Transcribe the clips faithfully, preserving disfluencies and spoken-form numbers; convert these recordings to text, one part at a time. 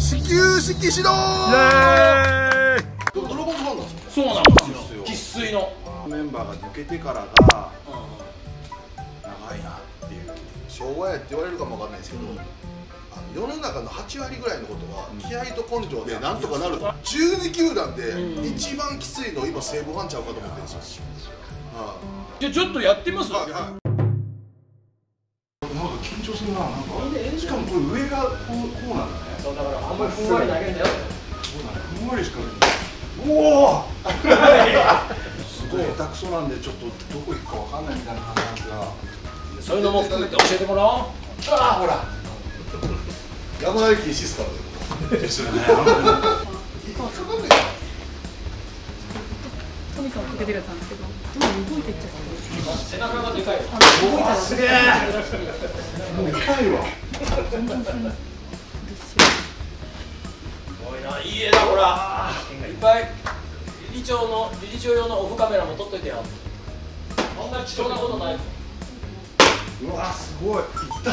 始球式指導。イエーイ。ドラゴンズファンなんですか。 そうなんですよ。生粋のメンバーが抜けてからが長いなっていう。昭和やって言われるかもわかんないですけど、世の中のはち割ぐらいのことは気合と根性でなんとかなる。じゅうに球団で一番きついの今西武ファンちゃうかと思ってるんですよ。 じゃあちょっとやってみます。 なんか緊張するな。なんかしかもこれ上がこうこうなんだね。 そうだからあんまりふんわり投げるんだよ。 ふんわりしかない。おお。すごい下手くそなんでちょっとどこ行くかわかんないみたいな感じなんですが。 そういうのも含めて教えてもらおう。 ああほら。山なり禁止ですからね。ですよね。 トミさんをかけてるやつなんですけど、今動いていっちゃって。 背中がでかい。 うわすげえ。もう痛いわ。 すごいな、いい絵だほら。いっぱい理事長の理事長用のオフカメラも撮っといてよ。こんな貴重なことない。 うわすごい痛い。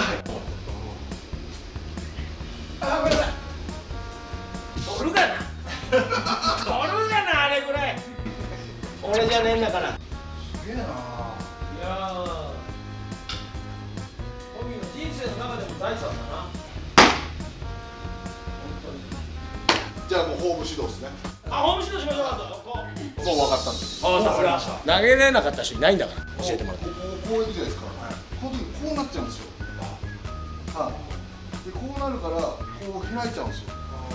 あ、ごめんなさい。取るかな。取るかな、あれぐらい。俺じゃねえんだから。 すげえな。いやー、トミーの人生の中でも財産だな。 じゃあもうホーム指導ですね。 あ、ホーム指導しましょう。こう。 もう分かったんです。 あ、さすが。投げれなかった人いないんだから。教えてもらって。 こうこういくじゃないですか。この時こうなっちゃうんですよ。はい。でこうなるからこう開いちゃうんですよ。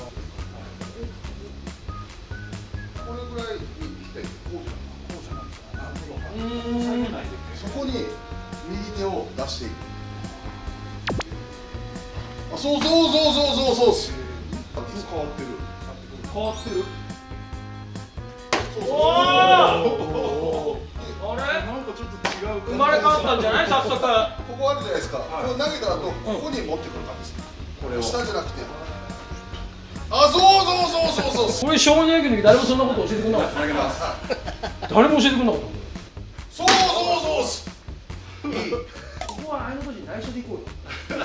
これぐらいに来てこうじゃないこうじゃないですか。なるほど。そこに右手を出していく。あ、そうそうそうそうそうそう。変わってる。 変わってる。 そうそう。 おお。あれ？ なんかちょっと違う。 生まれ変わったんじゃない？早速。 ここあるじゃないですか。これ投げた後ここに持ってくる感じです。これを下じゃなくて。あ、そうそうそうそうそう。 これ少年野球の時誰もそんなこと教えてくれなかった。誰も教えてくれなかった。 そうそうそう。いい。 ここはあの年内緒で行こうよ。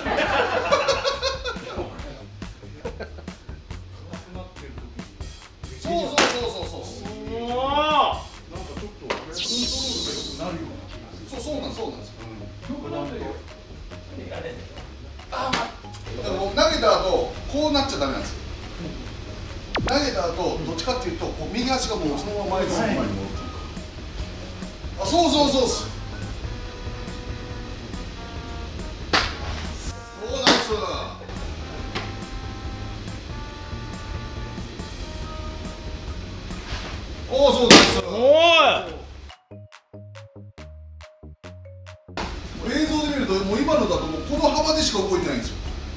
そうそうそうそうそう。 うわあ。 なんかちょっとコントロールが良くなるような気がする。そうそうなんそうなんですよ。 よくなってるよ。何がね。 ああ。でも投げた後こうなっちゃダメなんですよ。投げた後どっちかっていうとこう右足がもうそのまま前に前に戻ってる。あ、そうそうそうっす。そうなんです。おお、そうなんです。 おい。 映像で見るともう今のだともうこの幅でしか動いてないんですよ。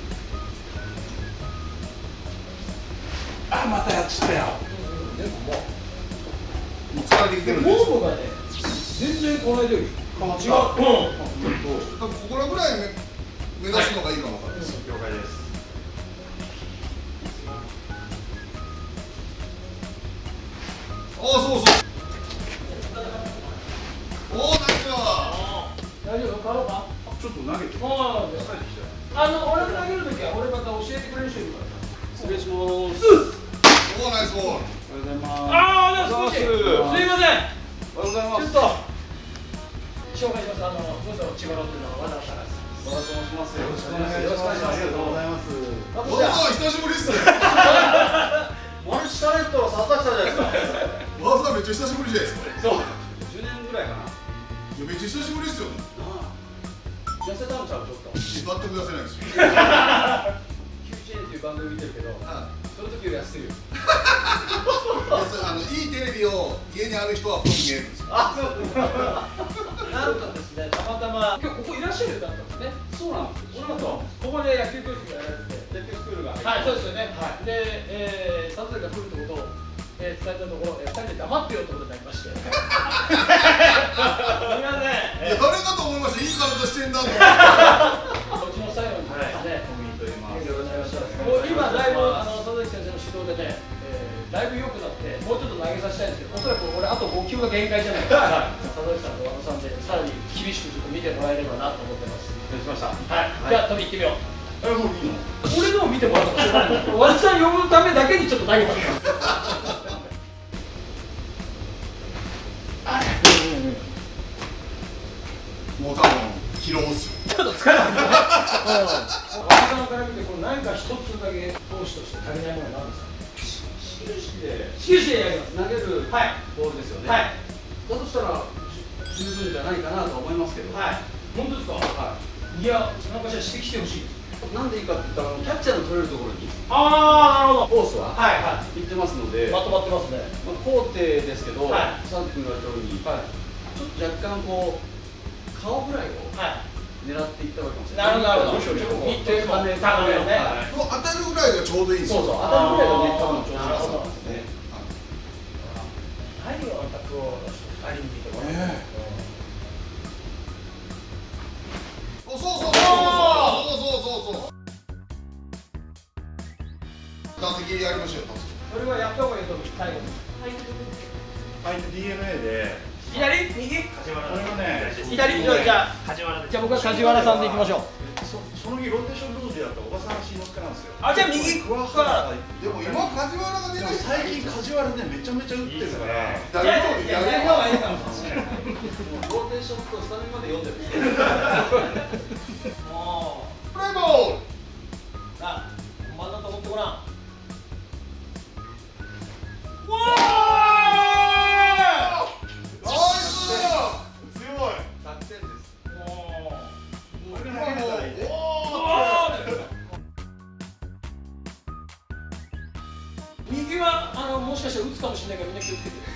あ、またやっちゃったよ。 でもももう疲れてきてるんです。 フォームがね、全然この間より変わった。 違う。うん。 多分ここらぐらい目指すのがいいかもわかんないです。 了解です。 ああ、そうそう。おお、ナイスよ。 大丈夫？変わろうか？ ちょっと投げて。 ああ。あの、俺が投げるときは俺また教えてくれる人いるからさ。失礼します。 おお、ナイスボール。 おはようございます。 ああ、少し。すいません。 おはようございます。 ちょっと紹介します。あの、どうぞ千葉ロッテの和田さんです。 和田と申します。よろしくお願いしよろしくお願いします。 ます。ありがとうございます。 どうぞ、久しぶりっすね。 マルチタレントの佐々木さんじゃないですか。 わざめっちゃ久しぶりじゃないですか。 そう。 じゅうねんぐらいかな。 いや、めっちゃ久しぶりっすよね。 痩せたんちゃうちょっと。 全く出せないですよ。 キューチェーンっていう番組見てるけど、その時より痩せてるよ。 あの、いいテレビを家にある人は太く見えるんですよ。 あ、そう。なんとですね、たまたま今日ここいらっしゃる方だったんですね。そうなんです。俺とここで野球教室がやられてて、野球スクールが。はい、そうですよね。はい。で、えー、佐藤が来るってことを、えー、伝えたところ、えー、ふたりで黙ってよってことになりまして。すみません。 いや、誰かと思いました。いい体してんだと。 うちの最後にですね。 トミーと言います。 よろしくお願いします。もう今だいぶあの佐々木先生の指導でね、えー、だいぶ良くなってもうちょっと投げさせたいんですけど、おそらく俺あとご球が限界じゃないか。佐々木さんと和田さんでさらに厳しくちょっと見てもらえればなと思ってます。 失礼しました。 はい。じゃあ飛び行ってみよう。 え、もういいの。 も俺のを見てもらったらしょうがない和田さん呼ぶためだけにちょっと投げたんだもう多分疲労っすよ。 ちょっと疲れた和田さんから見てこれ何か一つだけ投手として足りないものは何ですか？ 始球式で始球式でやります投げるはいボールですよね。 はいだとしたら十分じゃないかなと思いますけど。 はい本当ですか？はいいや何かしら指摘してほしいですなんでいいかって言ったらキャッチャーの取れるところにああなるほどコースははいは行ってますので、 いまとまってますねまあ、高低ですけど、 はいさん君が言ったように、 はいちょっと若干こう顔ぐらいをはい狙っていったわけかもしれない。 なるほどなるほどむしろちょっとこう見て高め高めをねはい当たるぐらいがちょうどいいんですよ。 そうそう、当たるぐらいがね、多分調子がなるほどですね。 何をあんたプロの人ふたりに聞いてもらってそうそうそうそうそうそうそうそう。打席やりましょうよ。 それはやった方がいいと思う最後に相手 ディーエヌエー で左右これがね左じゃあじゃあ僕は梶原さんでいきましょうそその日ローテーションルールでやった小笠原慎之介なんですよ。 あじゃあ右桑原がでも今梶原が出でもない。 最近梶原ねめちゃめちゃ打ってるからいやいやいややり方がいいかもしれないもうローテーションとスタメンまで読んでる。 もプレーボール。 うさあ本番だと思ってごらんうわナイス。強い。 ひゃくてんです。 ーもこれが投げれたらいいね。 うおー右はあのもしかしたら打つかもしれないからみんな気をつけて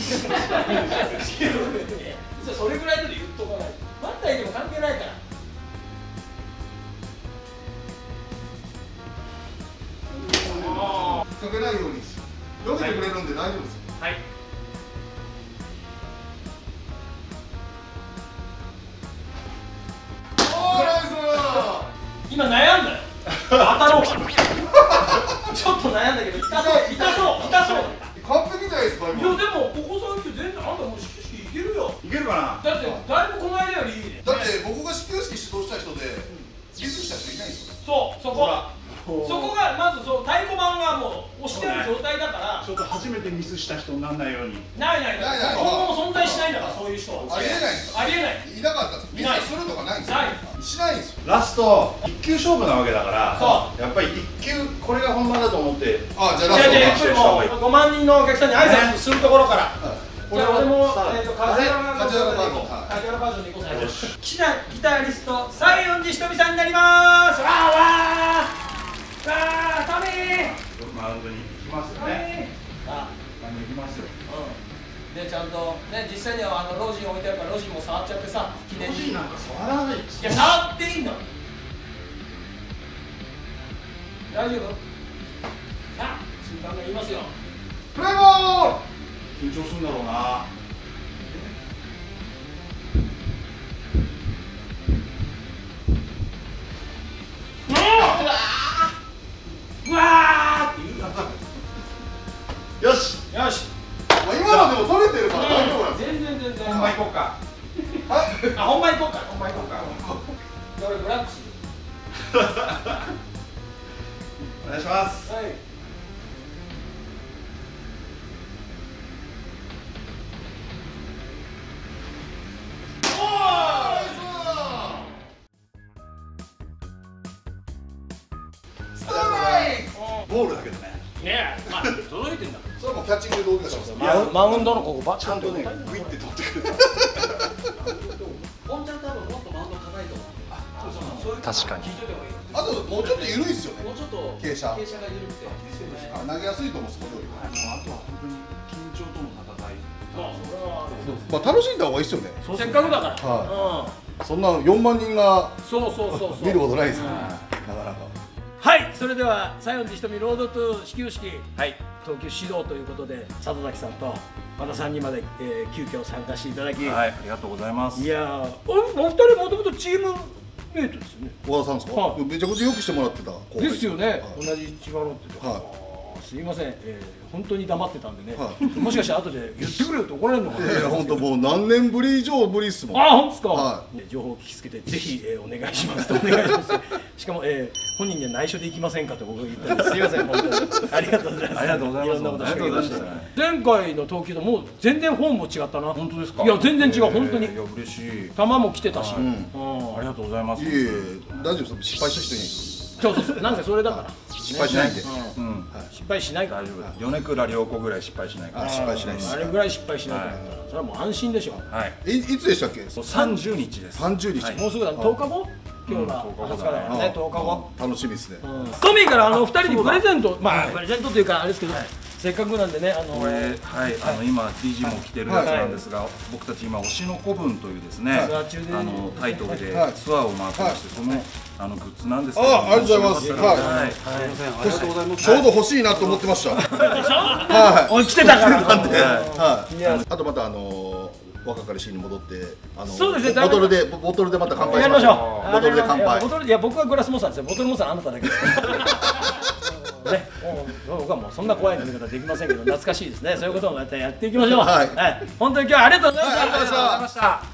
実はそれぐらいで言っとかないバッターいても関係ないからかけないように避けてくれるんで大丈夫ですよ。 はいおーナイス。 今悩んだよ当たろうかちょっと悩んだけど痛そう痛そう痛そう完璧じゃないですかいやで今。 もここ最近全然あんたもう始球式いけるよいけるかだってだいぶこの間よりいいねだって僕が始球式指導した人でミスした人いないんですよ。 そうそこそこがまずそう太鼓判がもう押してある状態だからな。ちょっと初めてミスした人にならないように。 ないないないないない今後も存在しないんだからそういう人はありえないんですか。 ありえないいなかったんです。ミいないスするとかないんですよ。 ないしないんですよ。 ラスト一球勝負なわけだからそやっぱり一球これが本番だと思ってあじゃあじゃあじゃあやっぱラスりもうごまん人のお客さんに挨拶するところからト。 じゃあ俺もさあえっと梶原バージョンでいこうはい梶原バージョンでいこう最後岸田ギタリスト西園寺ひとみさんになりますわーわーさあタミーマウンドに行きますよね。 あマウンド行きますよ。 うんでちゃんとね実際にはあのロジン置いてあるからロジンも触っちゃってさ記念にいロジなんか触らない。 や触っていいんだ大丈夫さあ審判が言いますよプレーボール。 緊張するんだろうな。 うわーって言うよし。 よしまあ今のでも取れてるから大丈夫なんですよ。 全然全然本番行こうか。 はい。 あ本番行こうか本番行こうか俺ブラックスお願いします。 はいストライク。 ボールだけどね。 ねえまあ届いてんだそれはもうキャッチングでどうにかしますよ。 マウマウンドのここバッちゃんとねグイって取ってくる。 本ちゃん多分もっとマウンド硬いと思う。 確かに聞いとけばいいあともうちょっと緩いっすよね。 もうちょっと傾斜傾斜が緩くて。 あ投げやすいと思うんですこれより。 もうあとは本当に緊張との戦い。 まあそれはまあ楽しんだ方がいいっすよね。 せっかくだからはうんそんなよんまん人がそうそうそうそう見ることないですから。 うんなかなか。 はいそれでは西園寺ひとみロードトゥ始球式はい、 投球指導ということで里崎さんと和田さんにまで、えー、急遽参加していただき、 はい、ありがとうございます。 いやーおお二人もともとチームメイトですよね小田さんですか。 はいめちゃくちゃよくしてもらってた後輩。 ですよね、 はい同じ千葉ロッテで、 はすいません、えー、本当に黙ってたんでね、はい、もしかして後で言ってくれよって怒られるのかな。 いや本当もう何年ぶり以上ぶりっすもん。 ああ本当ですか、 はい、 情報を聞きつけてぜひ、えー、お願いしますとお願いします。しかも、えー、本人には内緒で行きませんかと僕が言ったんです。すいません本当にありがとうございます。 ありがとうございます。 いろんなことしてくれました。前回の投球ともう全然フォームも違ったな。 本当ですか。 いや全然違う本当に。いや嬉しい。 球も来てたし、 ありがとうございます。 いえいえ大丈夫です。失敗した人にそうそうそうなんかそれだから失敗しないんで、 失敗しないから大丈夫。米倉涼子ぐらい失敗しないから。 失敗しないです。 あれぐらい失敗しないからそれはもう安心でしょ。 はい。 いいつでしたっけ？ 三十日です。 三十日。 もうすぐだ。とおかご？今日がはつかだよね。とおかご。 楽しみですね。 トミーからあのふたりにプレゼント、まあプレゼントというかあれですけど、せっかくなんでね、あのこれはいあの今 ディージー も着てるやつなんですが、僕たち今推しの子分というですね、あのタイトルでツアーを回ってまして、そのあのグッズなんですけど。 あ、ありがとうございます。はい。 ありがとうございます。 ちょうど欲しいなと思ってました。 でしょ？ はい。 お来てたから。 はい。あとまたあの若かりしに戻ってあのそうですね。 ボトルでボトルでまた乾杯やりましょう。 ボトルで乾杯。 ボトルいや僕はグラスモンスターですよ。ボトルモンスターあなただけです。ね、僕はもうそんな怖い飲み方できませんけど懐かしいですね。そういうことをまたやっていきましょう。はい。本当に今日はありがとうございました。 ありがとうございました。